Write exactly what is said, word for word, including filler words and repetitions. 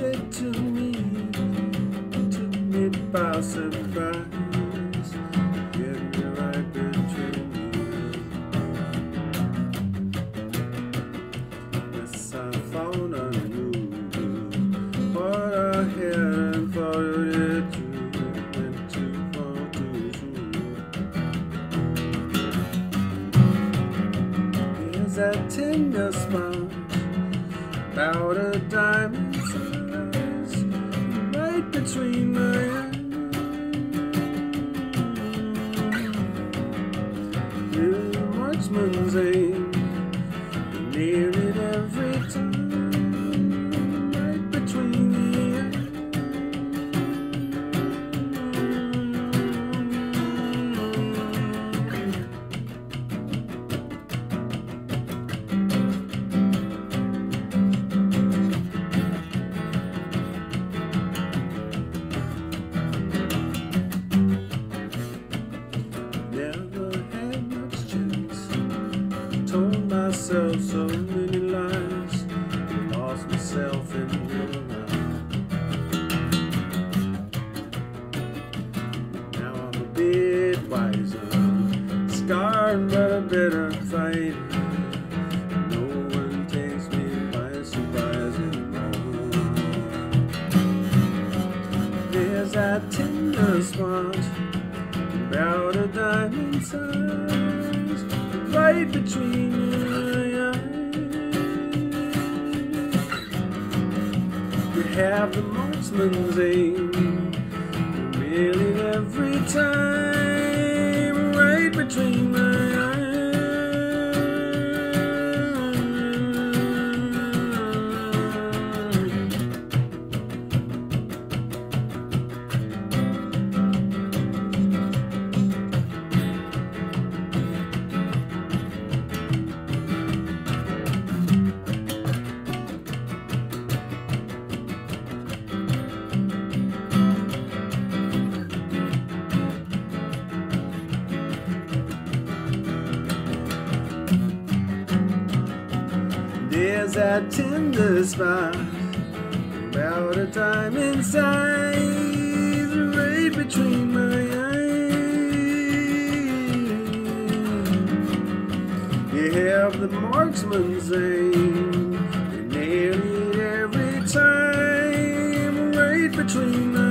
straight to me, took me by surprise, get me right between you. Yes, I found a new what I had and thought it true, went too far too soon. Here's that tender smile about a diamond size, right between my eyes. Little marksman's aim, near it every time, right between the eyes. Told myself so many lies, lost myself in the line. Now I'm a bit wiser, scarred but a better fighter. No one takes me by surprise anymore. There's that tender spot about a diamond size, right between your eyes. You have the marksman's aim, really every time, right between my eyes. There's that tender spot about a diamond size, right between my eyes. You have the marksman's aim, you nail it every time, right between my eyes.